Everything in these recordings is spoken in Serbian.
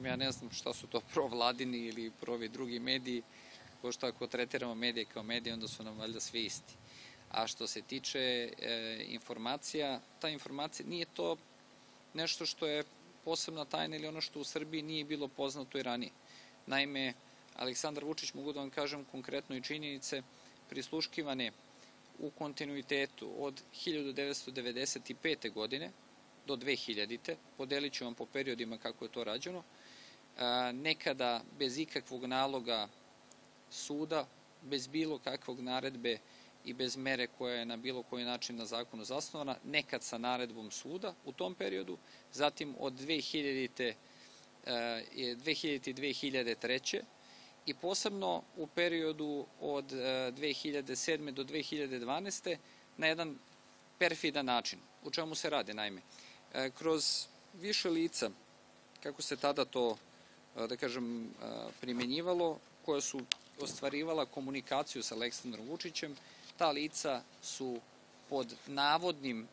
Ja ne znam šta su to provladini ili provi drugi mediji, pošto ako tretiramo medije kao medije, onda su nam valjda svi isti. A što se tiče informacija, ta informacija nije to nešto što je posebna tajna ili ono što u Srbiji nije bilo poznato i ranije. Naime, Aleksandar Vučić, mogu da vam kažem konkretno i činjenice, prisluškivane u kontinuitetu od 1995. godine do 2000. Podelit ću vam po periodima kako je to rađeno, nekada bez ikakvog naloga suda, bez bilo kakvog naredbe i bez mere koja je na bilo koji način na zakonu zasnovana, nekad sa naredbom suda u tom periodu, zatim od 2000. i 2003. i posebno u periodu od 2007. do 2012. na jedan perfidan način. U čemu se radi, naime? Kroz više lica, kako se tada to, da kažem, primenjivalo, koja su ostvarivala komunikaciju sa Aleksandrom Vučićem, ta lica su pod navodnim,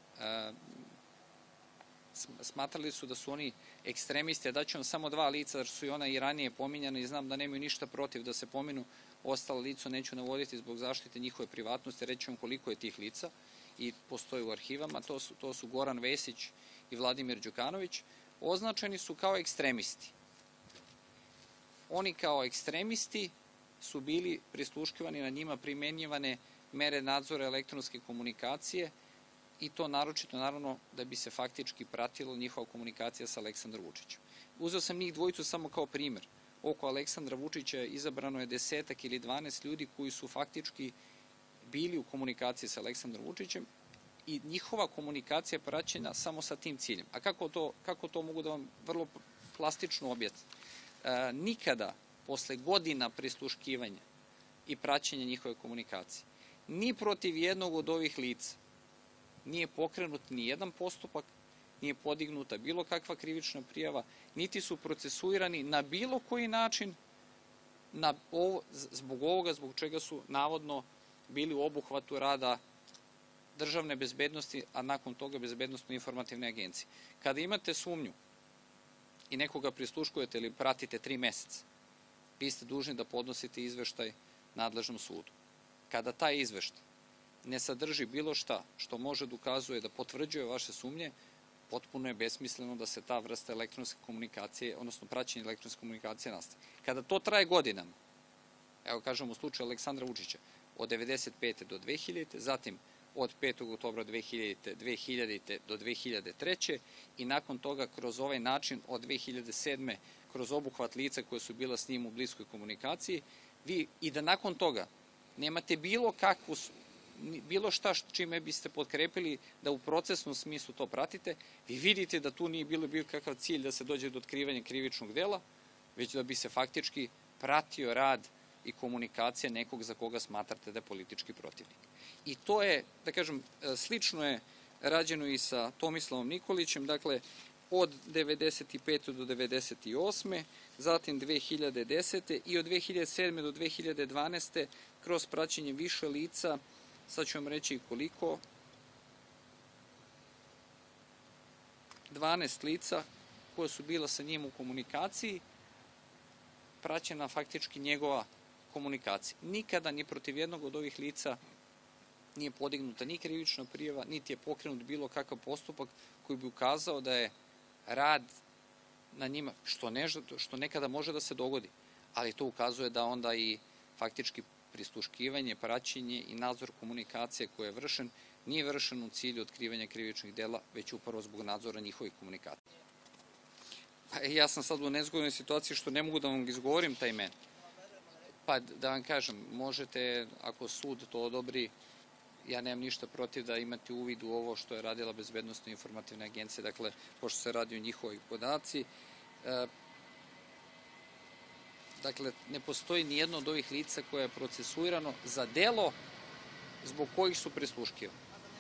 smatrali su da su oni ekstremisti, a daću vam samo dva lica, jer su i ona i ranije pominjana i znam da nemaju ništa protiv da se pominu, ostala lica neću navoditi zbog zaštite njihove privatnosti, reći vam koliko je tih lica i postoje u arhivama, to su Goran Vesić i Vladimir Đukanović, označeni su kao ekstremisti. Oni kao ekstremisti su bili prisluškivani, na njima primenjivane mere nadzora elektronske komunikacije i to naročito, naravno, da bi se faktički pratilo njihova komunikacija sa Aleksandrom Vučićem. Uzeo sam njih dvojicu samo kao primer. Oko Aleksandra Vučića izabrano je 10 ili 12 ljudi koji su faktički bili u komunikaciji sa Aleksandrom Vučićem i njihova komunikacija je praćena samo sa tim ciljem. A kako to mogu da vam vrlo plastično objasnim? Nikada posle godina prisluškivanja i praćenja njihove komunikacije, ni protiv jednog od ovih lica nije pokrenut ni jedan postupak, nije podignuta bilo kakva krivična prijava, niti su procesuirani na bilo koji način zbog ovoga, zbog čega su navodno bili u obuhvatu rada državne bezbednosti, a nakon toga bezbednosno-informativne agencije. Kada imate sumnju i nekoga prisluškujete ili pratite 3 meseca, vi ste dužni da podnosite izveštaj nadležnom sudu. Kada taj izveštaj ne sadrži bilo šta što može da ukazuje da potvrđuje vaše sumnje, potpuno je besmisleno da se ta vrsta elektronske komunikacije, odnosno praćenje elektronske komunikacije nastavi. Kada to traje godinama, evo kažem u slučaju Aleksandra Vučića, od 1995. do 2000. zatim od 5. oktobra 2000. do 2003. i nakon toga kroz ovaj način od 2007. kroz obuhvat lica koje su bila s njim u bliskoj komunikaciji, vi i da nakon toga nemate bilo šta čime biste potkrepili da u procesnom smislu to pratite, vi vidite da tu nije bio kakav cilj da se dođe do otkrivanja krivičnog dela, već da bi se faktički pratio rad i komunikacija nekog za koga smatrate da je politički protivnik. I to je, da kažem, slično je rađeno i sa Tomislavom Nikolićem, dakle, od 1995. do 1998. zatim 2010. i od 2007. do 2012. kroz praćenje više lica, sad ću vam reći i koliko, 12 lica koja su bila sa njim u komunikaciji, praćena faktički njegova komunikacija. Nikada ni protiv jednog od ovih lica nije podignuta ni krivična prijava, niti je pokrenut bilo kakav postupak koji bi ukazao da je rad na njima, što nekada može da se dogodi, ali to ukazuje da onda i faktički prisluškivanje, praćenje i nadzor komunikacije koje je vršen, nije vršen u cilju otkrivanja krivičnih dela, već upravo zbog nadzora njihovih komunikacija. Ja sam sad u nezgodnoj situaciji što ne mogu da vam izgovorim taj imen. Pa da vam kažem, možete, ako sud to odobri, ja nemam ništa protiv da imate uvid u ovo što je radila Bezbednosno-informativna agencija, dakle, pošto se radi o njihovoj podaci. Dakle, ne postoji nijedno od ovih lica koje je procesuirano za delo zbog kojih su prisluškivani.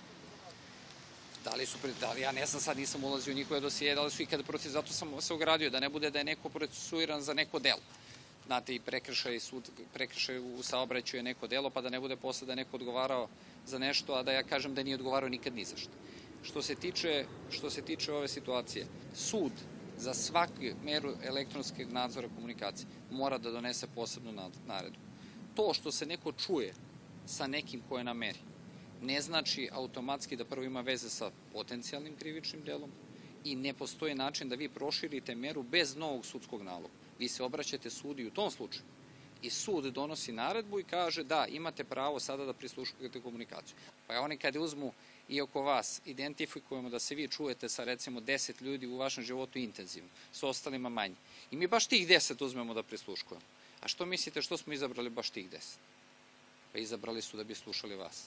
Da li ja ne znam, sad nisam ulazio u njihove dosije, da li su ikada protiv, zato sam se ogradio, da ne bude da je neko procesuiran za neko delo. Znate, i prekršaj u saobraćaju je neko delo, pa da ne bude posle da je neko odgovarao za nešto, a da ja kažem da nije odgovarao nikad ni za što. Što se tiče ove situacije, sud za svaku meru elektronskog nadzora komunikacije mora da donese posebnu naredbu. To što se neko čuje sa nekim ko je na meri, ne znači automatski da prvo ima veze sa potencijalnim krivičnim delom i ne postoji način da vi proširite meru bez novog sudskog naloga. Vi se obraćate sudu i u tom slučaju. I sud donosi naredbu i kaže da, imate pravo sada da prisluškujete komunikaciju. Pa oni kada uzmu i oko vas identifikujemo da se vi čujete sa recimo 10 ljudi u vašem životu intenzivno, sa ostalima manje. I mi baš tih 10 uzmemo da prisluškujemo. A što mislite, što smo izabrali baš tih 10? Pa izabrali su da bi slušali vas.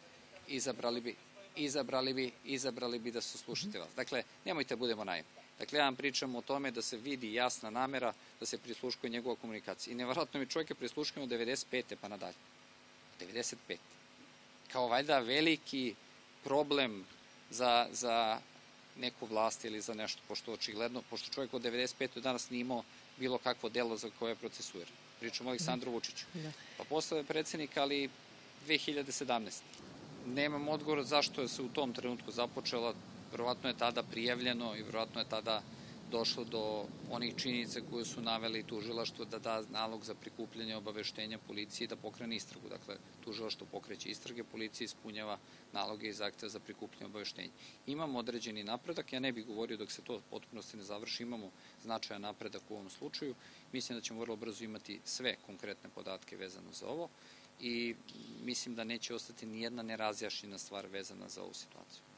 Izabrali bi da su slušate vas. Dakle, nemojte budemo naivni. Dakle, ja vam pričam o tome da se vidi jasna namera da se prisluškuje njegova komunikacija. I nevjerojatno mi čovjek je prisluškujemo od 95. pa nadalje. 95. Kao valjda veliki problem za neku vlast ili za nešto, pošto očigledno, pošto čovjek od 95. do danas nije imao bilo kakvo delo za koje je procesuiran. Pričam o Aleksandru Vučiću. Pa postao je predsjednik, ali 2017. Nemam odgovor zašto se u tom trenutku započela. Verovatno je tada prijavljeno i verovatno je tada došlo do onih činjenica koje su naveli tužilaštvo da da nalog za prikupljanje obaveštenja policiji i da pokrene istragu. Dakle, tužilaštvo pokreće istrage, policija ispunjava naloge i zahteve za prikupljanje obaveštenja. Imamo određeni napredak, ja ne bih govorio dok se to potpunosti ne završi, imamo značajan napredak u ovom slučaju. Mislim da ćemo vrlo brzo imati sve konkretne podatke vezano za ovo i mislim da neće ostati nijedna nerazjašnjena stvar vezana za ovu situaciju.